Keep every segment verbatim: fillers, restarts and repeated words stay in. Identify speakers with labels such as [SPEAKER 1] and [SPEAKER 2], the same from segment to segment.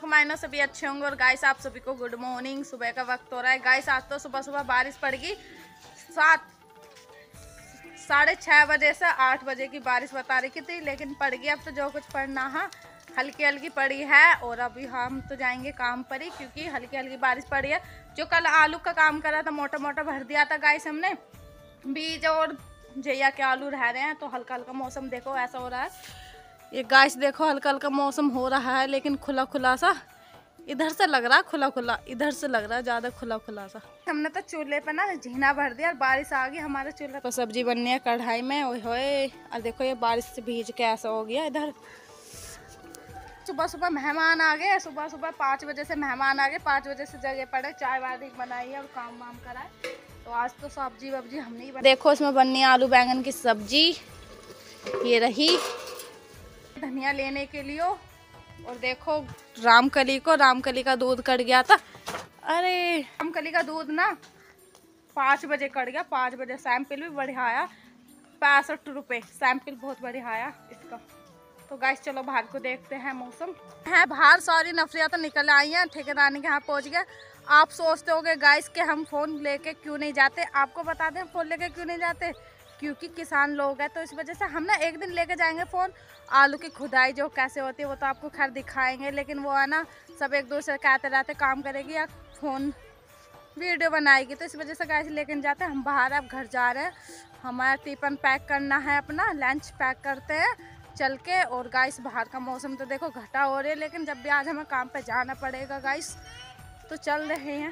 [SPEAKER 1] के मायनों से भी अच्छे होंगे। और गाइस आप सभी को गुड मॉर्निंग। सुबह का वक्त हो रहा है गाइस। आज तो सुबह सुबह बारिश पड़ गई। सात साढ़े छः बजे से आठ बजे की बारिश बता रही थी, लेकिन पड़ गई। अब तो जो कुछ पड़ना है हल्की हल्की पड़ी है। और अभी हम तो जाएंगे काम पर ही, क्योंकि हल्की हल्की बारिश पड़ी है। जो कल आलू का काम करा था मोटा मोटा भर दिया था गाइस हमने, बीज और जैया के आलू रह रहे हैं। तो हल्का हल्का मौसम देखो ऐसा हो रहा है ये गाइस, देखो हल्का हल्का मौसम हो रहा है, लेकिन खुला खुला सा इधर से लग रहा, खुला खुला इधर से लग रहा है, ज़्यादा खुला खुला सा। हमने तो चूल्हे पे ना झीना भर दिया और बारिश आ गई हमारे चूल्हे पर। सब्जी बननी है कढ़ाई में। ओए होए, और देखो ये बारिश से भीज के ऐसा हो गया इधर। सुबह सुबह मेहमान आ गए। सुबह सुबह पाँच बजे से मेहमान आ गए। पाँच बजे से जगह पड़े, चाय वाय बनाई है और काम वाम कराए। तो आज तो सब्जी वब्जी हमने ही। देखो इसमें बननी है आलू बैंगन की सब्जी। ये रही धनिया लेने के लिए। और देखो रामकली को, रामकली का दूध कट गया था। अरे रामकली का दूध ना पाँच बजे कट गया। पाँच बजे सैंपल भी बढ़िया आया, पैंसठ रुपये सैंपल, बहुत बढ़िया आया इसका। तो गाइस चलो बाहर को देखते हैं मौसम है बाहर। सारी नफरियाँ तो निकल आई हैं, ठेकेदार के यहाँ पहुँच गए। आप सोचते होगे गाइस कि हम फ़ोन लेके क्यों नहीं जाते। आपको बता दें फ़ोन लेके क्यों नहीं जाते, क्योंकि किसान लोग हैं। तो इस वजह से हम ना एक दिन लेके जाएंगे फ़ोन। आलू की खुदाई जो कैसे होती है वो तो आपको खैर दिखाएंगे, लेकिन वो है ना सब एक दूसरे कहते रहते काम करेगी या फ़ोन वीडियो बनाएगी। तो इस वजह से गाइस लेके जाते हैं हम बाहर। अब घर जा रहे हैं, हमारा टिफिन पैक करना है, अपना लंच पैक करते हैं चल के। और गाइस बाहर का मौसम तो देखो घटा हो रही है, लेकिन जब भी आज हमें काम पे जाना पड़ेगा गाइस, तो चल रहे हैं।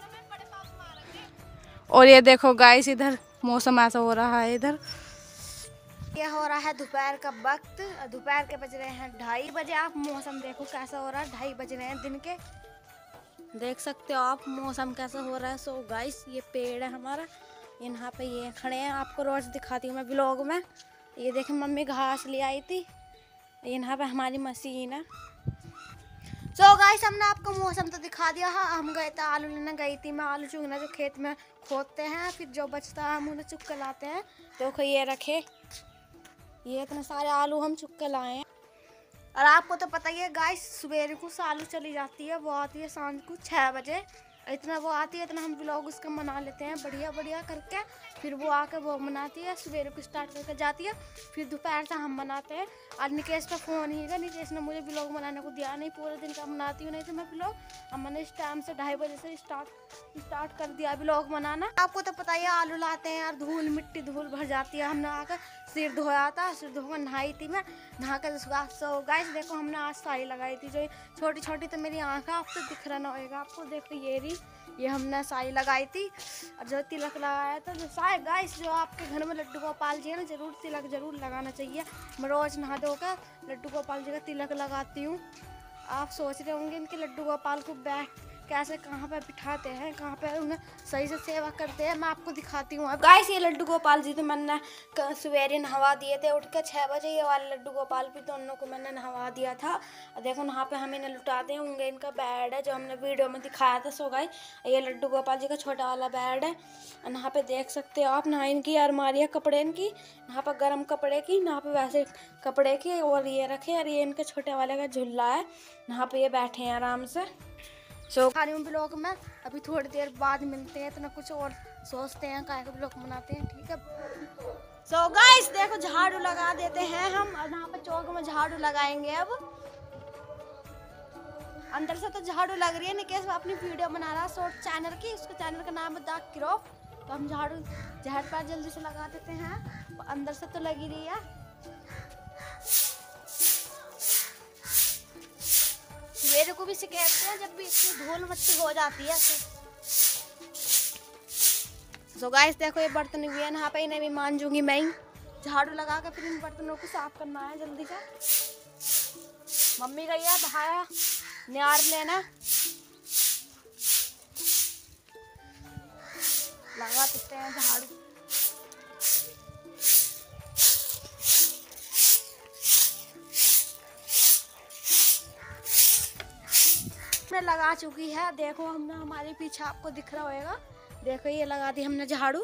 [SPEAKER 1] और ये देखो गाइस इधर मौसम ऐसा हो रहा है। इधर
[SPEAKER 2] ये हो रहा है दोपहर का वक्त। दोपहर के बज रहे हैं ढाई बजे। आप मौसम देखो कैसा हो रहा है, ढाई बज रहे हैं दिन के। देख सकते हो आप मौसम कैसा हो रहा है। सो गाइस ये पेड़ है हमारा, यहाँ पे ये खड़े हैं। आपको रोज दिखाती हूँ मैं ब्लॉग में। ये देखें मम्मी घास ले आई थी। यहाँ पे हमारी मशीन है। सो so गाइस हमने आपको मौसम तो दिखा दिया है। हम गए थे आलू लेने गई थी मैं, आलू चुगना जो खेत में खोदते हैं, फिर जो बचता है हम उन्हें चुग कर लाते हैं। देखो ये रखे, ये इतने सारे आलू हम चुग कर लाए हैं। और आपको तो पता ही है गाइस सवेरे को आलू चली जाती है, वो आती है शाम को छः बजे। इतना वो आती है, इतना हम व्लॉग उसका मना लेते हैं बढ़िया बढ़िया करके। फिर वो आकर वो मनाती है, सवेरे को स्टार्ट करके जाती है, फिर दोपहर से हम मनाते हैं। आज निकेश का फ़ोन ही है, निकेश ने मुझे व्लॉग बनाने को दिया नहीं, पूरे दिन का मनाती हूँ नहीं तो मैं व्लॉग। अब मैंने इस टाइम से ढाई बजे से स्टार्ट स्टार्ट कर दिया व्लॉग बनाना। आपको तो पता ही है आलू लाते हैं यार, धूल मिट्टी धूल भर जाती है। हमने आकर सिर धोया था, सिर धोकर नहाई थी मैं, नहा कर उसके बाद। सो गाइस देखो हमने आज साड़ी लगाई थी, जो छोटी छोटी तो मेरी आँख है, आपको दिख रहा ना होगा आपको। देखो ये रही, ये हमने साड़ी लगाई थी। और जो तिलक लगाया था, जो सारे गाइस जो आपके घर में लड्डू गोपाल जी है ना, जरूर तिलक जरूर लगाना चाहिए। मैं रोज़ नहा धोकर लड्डू गोपाल जी का तिलक लगाती हूँ। आप सोच रहे होंगे इनके लड्डू गोपाल को बैठ कैसे कहाँ पे बिठाते हैं, कहाँ पे उन्हें सही से सेवा करते हैं, मैं आपको दिखाती हूँ। अब गाइस ये लड्डू गोपाल जी तो मैंने सवेरे नहवा दिए थे उठ के छः बजे। ये वाले लड्डू गोपाल भी दोनों को मैंने नहवा दिया था। और देखो यहाँ पे हम इन्हें लुटाते होंगे, इनका बेड है जो हमने वीडियो में दिखाया था। सो गाइस ये लड्डू गोपाल जी का छोटा वाला बेड है। और यहाँ पे देख सकते हो आप, यहाँ इनकी अलमारी है कपड़े इनकी, यहाँ पर गर्म कपड़े की, यहाँ पे वैसे कपड़े की। और ये रखे, और ये इनके छोटे वाले का झुल्ला है, यहाँ पे ये बैठे हैं आराम से। सो खा रही हूँ ब्लॉग में, अभी थोड़ी देर बाद मिलते हैं। इतना कुछ और सोचते हैं काय का ब्लॉग बनाते हैं, ठीक है। सो so गाइस देखो झाड़ू लगा देते हैं हम, और यहाँ पर चौक में झाड़ू लगाएंगे। अब अंदर से तो झाड़ू लग रही है, निकेश अपनी वीडियो बना रहा है शॉर्ट चैनल की, उसके चैनल का नाम है द क्रॉप। तो हम झाड़ू जहर पर जल्दी से लगा देते हैं, अंदर से तो लगी रही है। मेरे को भी सिखाते हैं जब भी इतनी धूल मट्टी हो जाती है। सो गाइस देखो ये बर्तन भी है, यहाँ पे इन्हें भी मांजूंगी मैं ही। झाड़ू लगा कर फिर इन बर्तनों को साफ करना है जल्दी से। मम्मी गई है बाहर नियार लेना, लगा देते हैं झाड़ू। लगा चुकी है, देखो हमने हमारे पीछे आपको दिख रहा होगा, देखो ये लगा दी हमने झाड़ू,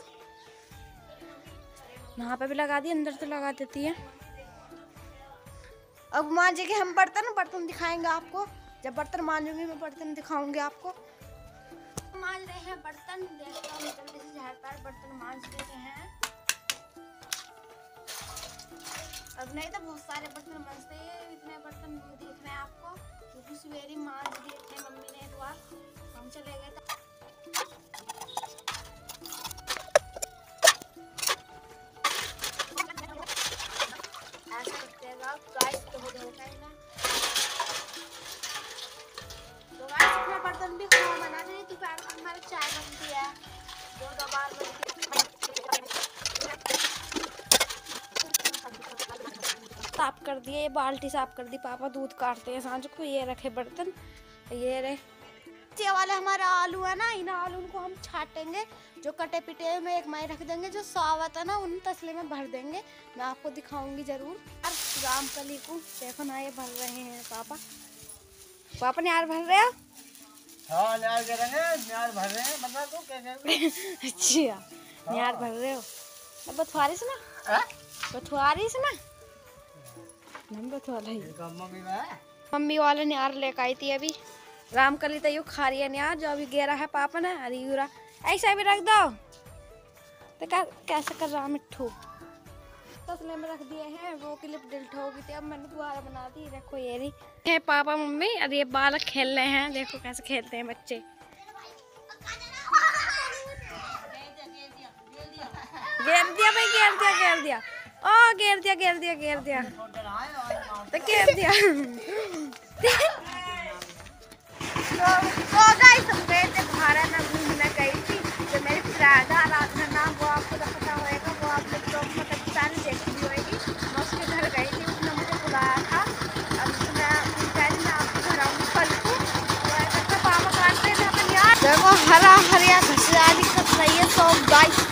[SPEAKER 2] यहाँ पे भी लगा दी, अंदर तो लगा देती है। अब मांजे के हम बर्तन बर्तन दिखाएंगे आपको। जब बर्तन मांजूंगी मैं बर्तन दिखाऊंगी आपको। मांज रहे हैं बर्तन, देखता हूँ जल्दी से झाड़ पैर बर्तन मांज लेते हैं। अब नहीं तो बहुत सारे बर्तन मांजते हैं, इतने बर्तन नहीं दिख रहे हैं आपको क्योंकि सवेरे मांज दिए थे मम्मी ने एक बार, हम चले गए थे। ऐसा करते हैं गाइस, तो हो जाएगा ही ना। तो गाइस इतने बर्तन भी खाना बना रहे हैं, दोपहर में हमारी चाय बनती है, दो दो बार बनती है। साफ कर दिए, ये बाल्टी साफ कर दी, पापा दूध काटते हैं सांझ को। ये रखे बर्तन, ये रहे ये वाले हमारे आलू है ना, इन आलू को हम छाटेंगे, जो कटे पिटे में एक माई रख देंगे, जो सावत है ना उन तसले में भर देंगे, मैं आपको दिखाऊंगी जरूर। और रामकली को देखो ना, ये भर रहे हैं पापा। पापा न्यार भर रहे हो?
[SPEAKER 3] हाँ न्यार करेंगे, न्यार भर रहे हैं, बता दो क्या क्या।
[SPEAKER 2] अच्छा न्यार भर रहे हो, अब बथुआरी से ना, बथुआरी से ना
[SPEAKER 3] मम्मी में
[SPEAKER 2] मम्मी वाले न्यार लेकर आई थी अभी। रामकली तो यूँ खा रही है न्यार, जो अभी गेरा है पापा ने। अरे यूरा ऐसा भी रख दो तो क्या कैसे कर रहा मिट्ठू, तसले में रख दिए हैं, वो क्लिप डिलीट हो गई थी, अब मैंने दोबारा बना दी। देखो ये रही है पापा मम्मी, और ये बालक खेल रहे हैं, देखो कैसे खेलते हैं बच्चे। घेर दिया भाई, घेर दिया घेर दिया ओ घेर दिया घेर दिया घेर दिया तो घेर दिया। तो गाइस हम गए थे भारत में घूमने गई थी, जो मेरी फ्रेंड है आराधना नाम, वो आपको तो पता होएगा, वो आप लोग तो मतलब पहले देखी भी होएगी। मैं उसके घर गई थी, उसने मुझे बुलाया था, अब मैं पहले मैं आपके घर आऊँगी कल को। तो ऐसा पापा काटते थे अपन यार, देखो हरा हरिया घसियाली कर रही है। तो गाइस